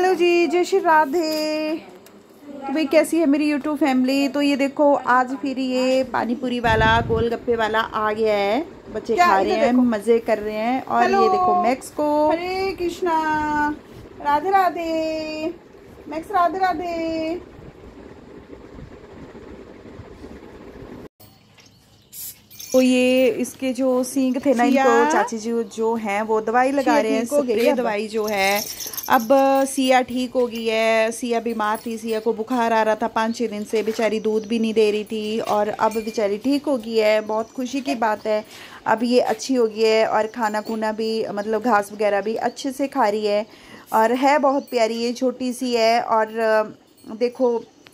Hello जी, जय श्री राधे। तो भाई कैसी है मेरी यूट्यूब फैमिली। तो ये देखो आज फिर ये पानी पूरी वाला गोलगप्पे वाला आ गया है। बच्चे खा रहे हैं, मज़े कर रहे हैं। और ये देखो मैक्स को हरे कृष्णा राधे राधे। मैक्स राधे राधे। तो ये इसके जो सींग थे ना, इनको चाची जी जो हैं वो दवाई लगा रहे हैं, स्प्रे दवाई जो है। अब सिया ठीक हो गई है। सिया बीमार थी, सिया को बुखार आ रहा था 5-6 दिन से, बेचारी दूध भी नहीं दे रही थी और अब बेचारी ठीक हो गई है। बहुत खुशी की बात है। अब ये अच्छी हो गई है और खाना खुना भी मतलब घास वगैरह भी अच्छे से खा रही है और है बहुत प्यारी। ये छोटी सी है और देखो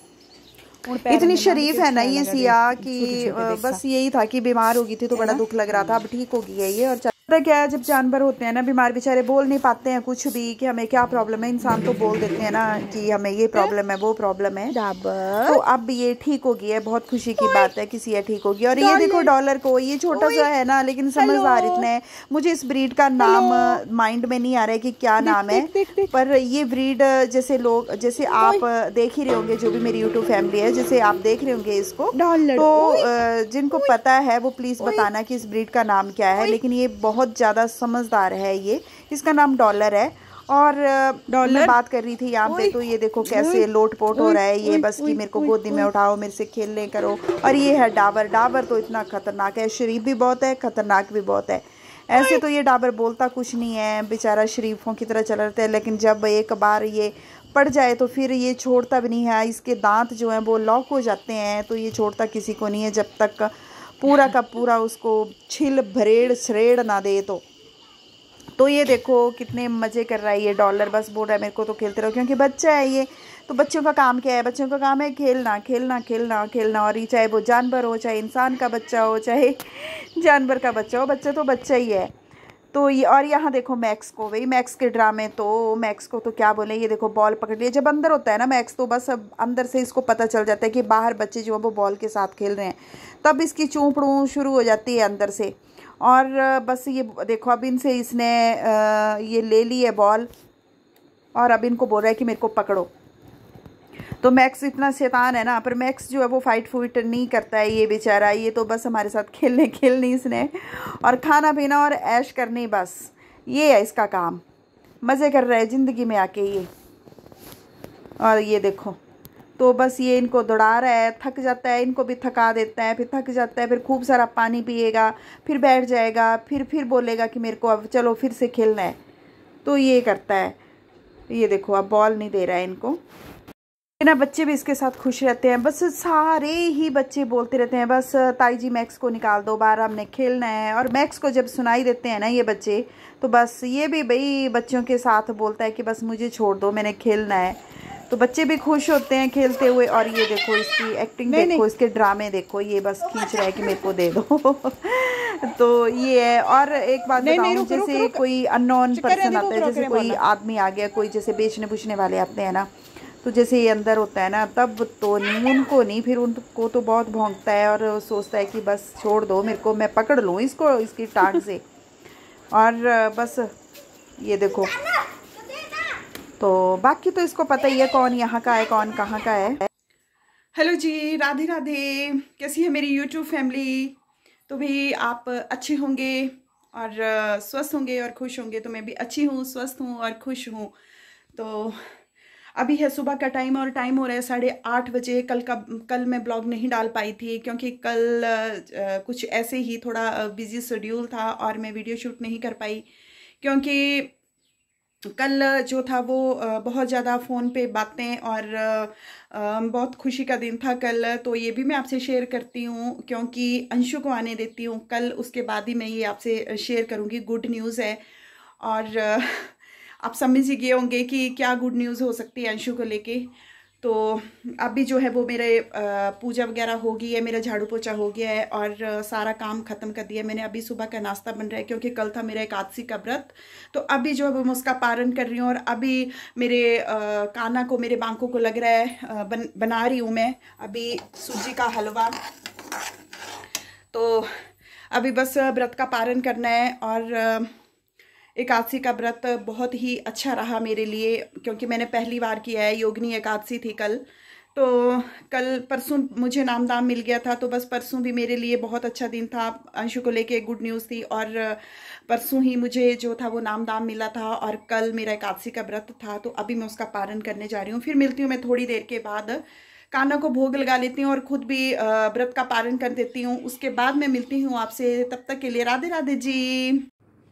इतनी शरीफ है ना ये सिया कि बस यही था कि बीमार हो गई थी तो बड़ा दुख लग रहा था। अब ठीक हो गई है ये। और पता क्या है, जब जानवर होते हैं ना बीमार, बेचारे बोल नहीं पाते हैं कुछ भी कि हमें क्या प्रॉब्लम है। इंसान तो बोल देते हैं ना कि हमें ये प्रॉब्लम है वो प्रॉब्लम है। तो अब ये ठीक हो गई है, बहुत खुशी की बात है कि सिया ठीक हो गई। और ये देखो डॉलर को, ये छोटा सा है ना लेकिन समझदार इतना है। मुझे इस ब्रीड का नाम माइंड में नहीं आ रहा है कि क्या नाम है, पर ये ब्रीड जैसे लोग, जैसे आप देख ही रहे होंगे, जो भी मेरी यूट्यूब फैमिली है जैसे आप देख रहे होंगे इसको, तो जिनको पता है वो प्लीज बताना कि इस ब्रीड का नाम क्या है। लेकिन ये बहुत ज़्यादा समझदार है ये। इसका नाम डॉलर है। और डॉलर बात कर रही थी यहाँ पे, तो ये देखो कैसे लोट पोट हो रहा है ये, बस कि मेरे को गोदी में उठाओ, मेरे से खेलने करो। और ये है डाबर। डाबर तो इतना खतरनाक है, शरीफ भी बहुत है, खतरनाक भी बहुत है। ऐसे तो ये डाबर बोलता कुछ नहीं है, बेचारा शरीफों की तरह चल रहता है, लेकिन जब एक बार ये पड़ जाए तो फिर ये छोड़ता भी नहीं है। इसके दांत जो हैं वो लॉक हो जाते हैं, तो ये छोड़ता किसी को नहीं है जब तक पूरा का पूरा उसको छिल भरेड़ छरेड़ ना दे। तो ये देखो कितने मज़े कर रहा है ये डॉलर। बस बोल रहा है मेरे को तो खेलते रहो, क्योंकि बच्चा है ये। तो बच्चों का काम क्या है? बच्चों का काम है खेलना खेलना खेलना खेलना। और ये चाहे वो जानवर हो, चाहे इंसान का बच्चा हो, चाहे जानवर का बच्चा हो, बच्चा तो बच्चा ही है। तो ये, और यहाँ देखो मैक्स को, वही मैक्स के ड्रामे। तो मैक्स को तो क्या बोले, ये देखो बॉल पकड़ लिया। जब अंदर होता है ना मैक्स, तो बस अब अंदर से इसको पता चल जाता है कि बाहर बच्चे जो है वो बॉल के साथ खेल रहे हैं, तब इसकी चूं शुरू हो जाती है अंदर से। और बस ये देखो अब इनसे इसने ये ले ली है बॉल और अब इनको बोल रहा है कि मेरे को पकड़ो। तो मैक्स इतना शैतान है ना, पर मैक्स जो है वो फाइट फूट नहीं करता है ये बेचारा। ये तो बस हमारे साथ खेलनी इसने, और खाना पीना और ऐश करनी, बस ये है इसका काम। मज़े कर रहा है ज़िंदगी में आके ये। और ये देखो तो बस ये इनको दौड़ा रहा है, थक जाता है, इनको भी थका देता है, फिर थक जाता है, फिर खूब सारा पानी पिएगा, फिर बैठ जाएगा, फिर बोलेगा कि मेरे को अब चलो फिर से खेलना है। तो ये करता है। ये देखो अब बॉल नहीं दे रहा है इनको ना। बच्चे भी इसके साथ खुश रहते हैं, बस सारे ही बच्चे बोलते रहते हैं बस ताई जी मैक्स को निकाल दो, बाहर हमने खेलना है। और मैक्स को जब सुनाई देते हैं ना ये बच्चे, तो बस ये भी भाई बच्चों के साथ बोलता है कि बस मुझे छोड़ दो, मैंने खेलना है। तो बच्चे भी खुश होते हैं खेलते हुए। और ये देखो इसकी एक्टिंग देखो, इसके ड्रामे देखो, ये बस खींच रहा है कि मेरे को दे दो। तो ये है। और एक बात बताऊं, जैसे कोई अननोन पर्सन आता है, जैसे कोई आदमी आ गया, कोई जैसे बेचने पूछने वाले आते हैं ना, तो जैसे ये अंदर होता है ना, तब तो नहीं, उनको नहीं, फिर उनको तो बहुत भौंकता है और सोचता है कि बस छोड़ दो मेरे को, मैं पकड़ लूँ इसको इसकी टांग से। और बस ये देखो, तो बाकी तो इसको पता ही है कौन यहाँ का है कौन कहाँ का है। हेलो जी, राधे राधे। कैसी है मेरी यूट्यूब फैमिली। तो भी आप अच्छे होंगे और स्वस्थ होंगे और खुश होंगे। तो मैं भी अच्छी हूँ, स्वस्थ हूँ और खुश हूँ। तो अभी है सुबह का टाइम और टाइम हो रहा है 8:30 बजे। कल मैं ब्लॉग नहीं डाल पाई थी क्योंकि कल कुछ ऐसे ही थोड़ा बिजी शेड्यूल था और मैं वीडियो शूट नहीं कर पाई, क्योंकि कल जो था वो बहुत ज़्यादा फ़ोन पे बातें और बहुत खुशी का दिन था कल। तो ये भी मैं आपसे शेयर करती हूँ क्योंकि अंशु को आने देती हूँ कल, उसके बाद ही मैं ये आपसे शेयर करूँगी। गुड न्यूज़ है और आप समझ ही गए होंगे कि क्या गुड न्यूज़ हो सकती है अंशु को लेके। तो अभी जो है वो मेरे पूजा वगैरह हो गई है, मेरा झाड़ू पोछा हो गया है और सारा काम ख़त्म कर दिया मैंने। अभी सुबह का नाश्ता बन रहा है क्योंकि कल था मेरा एकादशी का व्रत। तो अभी जो है मैं उसका पारण कर रही हूँ और अभी मेरे काना को, मेरे बांकों को लग रहा है बना रही हूँ मैं अभी सूजी का हलवा। तो अभी बस व्रत का पारण करना है और एकादशी का व्रत बहुत ही अच्छा रहा मेरे लिए, क्योंकि मैंने पहली बार किया है। योगिनी एकादशी थी कल, तो कल परसों मुझे नाम दाम मिल गया था, तो बस परसों भी मेरे लिए बहुत अच्छा दिन था। अंशु को लेके गुड न्यूज़ थी, और परसों ही मुझे जो था वो नाम दाम मिला था, और कल मेरा एकादशी का व्रत था, तो अभी मैं उसका पारण करने जा रही हूँ। फिर मिलती हूँ मैं थोड़ी देर के बाद, कान्हा को भोग लगा लेती हूँ और खुद भी व्रत का पारण कर देती हूँ। उसके बाद मैं मिलती हूँ आपसे, तब तक के लिए राधे राधे जी।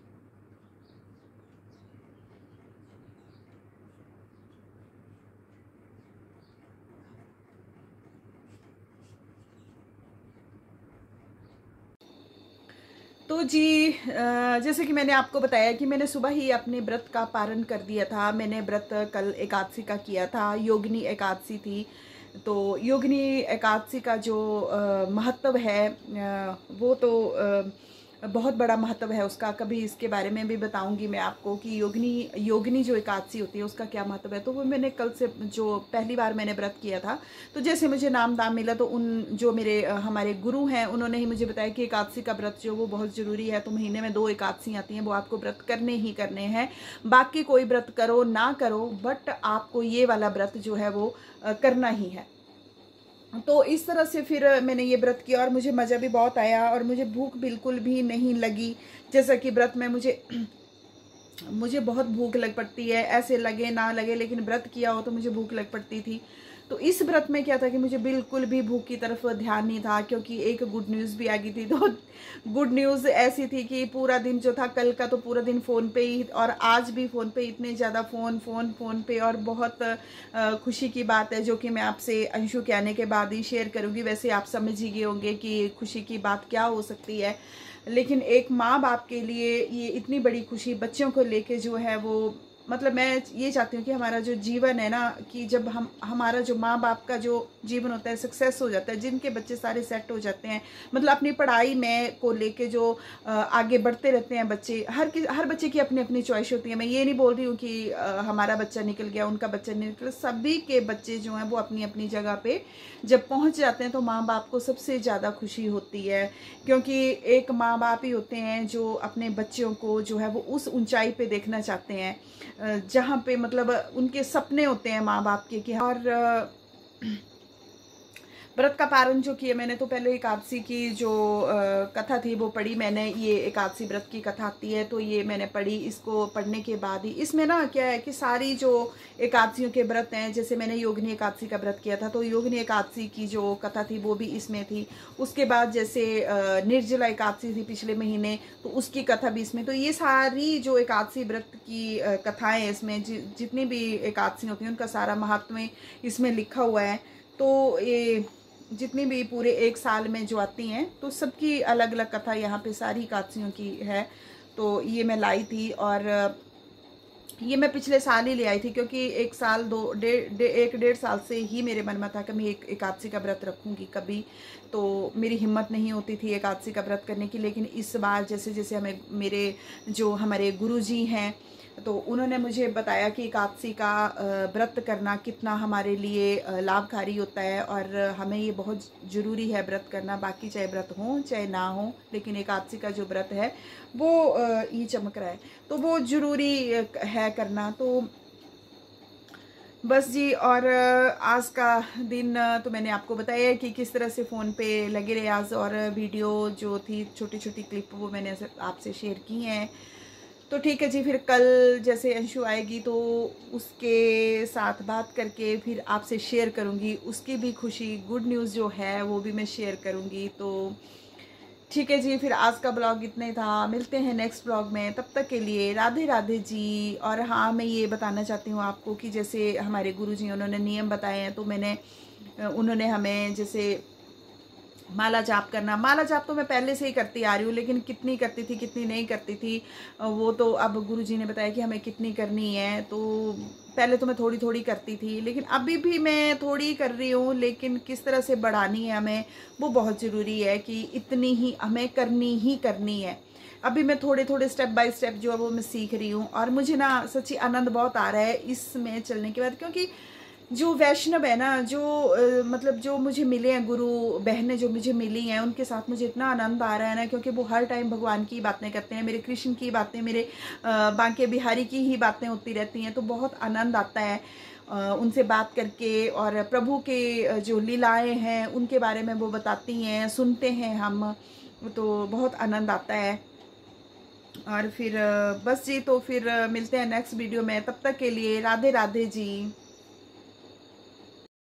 तो जी, जैसे कि मैंने आपको बताया कि मैंने सुबह ही अपने व्रत का पारण कर दिया था। मैंने व्रत कल एकादशी का किया था, योगिनी एकादशी थी। तो योगिनी एकादशी का जो महत्व है, वो तो बहुत बड़ा महत्व है उसका। कभी इसके बारे में भी बताऊंगी मैं आपको कि योगिनी योगिनी जो एकादशी होती है उसका क्या महत्व है। तो वो मैंने कल से, जो पहली बार मैंने व्रत किया था, तो जैसे मुझे नाम दाम मिला, तो उन जो मेरे हमारे गुरु हैं उन्होंने ही मुझे बताया कि एकादशी का व्रत जो वो बहुत ज़रूरी है। तो महीने में 2 एकादशी आती हैं, वो आपको व्रत करने ही करने हैं। बाकी कोई व्रत करो ना करो, बट आपको ये वाला व्रत जो है वो करना ही है। तो इस तरह से फिर मैंने ये व्रत किया, और मुझे मज़ा भी बहुत आया, और मुझे भूख बिल्कुल भी नहीं लगी। जैसा कि व्रत में मुझे बहुत भूख लग पड़ती है, ऐसे लगे ना लगे, लेकिन व्रत किया हो तो मुझे भूख लग पड़ती थी। तो इस व्रत में क्या था कि मुझे बिल्कुल भी भूख की तरफ ध्यान नहीं था, क्योंकि एक गुड न्यूज़ भी आ गई थी। तो गुड न्यूज़ ऐसी थी कि पूरा दिन जो था कल का, तो पूरा दिन फ़ोन पे ही, और आज भी फ़ोन पे, इतने ज़्यादा फ़ोन पे। और बहुत खुशी की बात है, जो कि मैं आपसे अंशु के आने के बाद ही शेयर करूँगी। वैसे आप समझ ही गए होंगे कि खुशी की बात क्या हो सकती है, लेकिन एक माँ बाप के लिए ये इतनी बड़ी खुशी, बच्चों को लेके जो है वो, मतलब मैं ये चाहती हूँ कि हमारा जो जीवन है ना, कि जब हमारा जो माँ बाप का जो जीवन होता है सक्सेस हो जाता है, जिनके बच्चे सारे सेट हो जाते हैं, मतलब अपनी पढ़ाई में को लेके जो आगे बढ़ते रहते हैं बच्चे, हर बच्चे की अपनी अपनी चॉइस होती है। मैं ये नहीं बोल रही हूँ कि हमारा बच्चा निकल गया, उनका बच्चा नहीं निकला। सभी के बच्चे जो हैं वो अपनी अपनी जगह पे जब पहुँच जाते हैं, तो माँ बाप को सबसे ज़्यादा खुशी होती है, क्योंकि एक माँ बाप ही होते हैं जो अपने बच्चों को जो है वो उस ऊंचाई पे देखना चाहते हैं, जहाँ पे मतलब उनके सपने होते हैं माँ बाप के कि। और व्रत का पारण जो किया मैंने, तो पहले एकादशी की जो कथा थी वो पढ़ी मैंने। ये एकादशी व्रत की कथा आती है, तो ये मैंने पढ़ी। इसको पढ़ने के बाद ही, इसमें ना क्या है कि सारी जो एकादशियों के व्रत हैं, जैसे मैंने योगिनी एकादशी का व्रत किया था, तो योगिनी एकादशी की जो कथा थी वो भी इसमें थी। उसके बाद जैसे निर्जला एकादशी थी पिछले महीने, तो उसकी कथा भी इसमें। तो ये सारी जो एकादशी व्रत की कथाएँ इसमें, जितनी भी एकादशी होती हैं उनका सारा महात्म्य इसमें लिखा हुआ है। तो ये जितनी भी पूरे एक साल में जो आती हैं, तो सबकी अलग अलग कथा यहाँ पे सारी एकादशियों की है। तो ये मैं लाई थी, और ये मैं पिछले साल ही ले आई थी, क्योंकि एक साल एक डेढ़ साल से ही मेरे मन में था कि मैं एक एकादशी का व्रत रखूँगी कभी। तो मेरी हिम्मत नहीं होती थी एकादशी का व्रत करने की, लेकिन इस बार जैसे जैसे मेरे जो हमारे गुरुजी हैं, तो उन्होंने मुझे बताया कि एकादशी का व्रत करना कितना हमारे लिए लाभकारी होता है, और हमें ये बहुत ज़रूरी है व्रत करना। बाकी चाहे व्रत हो चाहे ना हो, लेकिन एकादशी का जो व्रत है वो ये चमक रहा है, तो वो ज़रूरी है करना। तो बस जी, और आज का दिन तो मैंने आपको बताया कि किस तरह से फ़ोन पे लगे रहे आज, और वीडियो जो थी छोटी छोटी क्लिप वो मैंने आपसे शेयर की हैं। तो ठीक है जी, फिर कल जैसे अंशु आएगी तो उसके साथ बात करके फिर आपसे शेयर करूँगी, उसकी भी खुशी, गुड न्यूज़ जो है वो भी मैं शेयर करूँगी। तो ठीक है जी, फिर आज का ब्लॉग इतना ही था। मिलते हैं नेक्स्ट ब्लॉग में, तब तक के लिए राधे राधे जी। और हाँ, मैं ये बताना चाहती हूँ आपको कि जैसे हमारे गुरुजी उन्होंने नियम बताए हैं, तो उन्होंने हमें जैसे माला जाप करना, माला जाप तो मैं पहले से ही करती आ रही हूँ, लेकिन कितनी करती थी कितनी नहीं करती थी वो तो अब गुरुजी ने बताया कि हमें कितनी करनी है। तो पहले तो मैं थोड़ी थोड़ी करती थी, लेकिन अभी भी मैं थोड़ी कर रही हूँ, लेकिन किस तरह से बढ़ानी है हमें, वो बहुत ज़रूरी है कि इतनी ही हमें करनी ही है। अभी मैं थोड़े थोड़े स्टेप बाय स्टेप जो है वो मैं सीख रही हूँ, और मुझे ना सच्ची आनंद बहुत आ रहा है इसमें चलने के बाद, क्योंकि जो वैष्णव है ना, जो मतलब जो मुझे मिले हैं, गुरु बहनें जो मुझे मिली हैं, उनके साथ मुझे इतना आनंद आ रहा है ना, क्योंकि वो हर टाइम भगवान की बातें करते हैं, मेरे कृष्ण की बातें, मेरे बांके बिहारी की ही बातें होती रहती हैं। तो बहुत आनंद आता है उनसे बात करके, और प्रभु के जो लीलाएं हैं उनके बारे में वो बताती हैं, सुनते हैं हम, तो बहुत आनंद आता है। और फिर बस जी, तो फिर मिलते हैं नेक्स्ट वीडियो में। तब तक के लिए राधे राधे जी।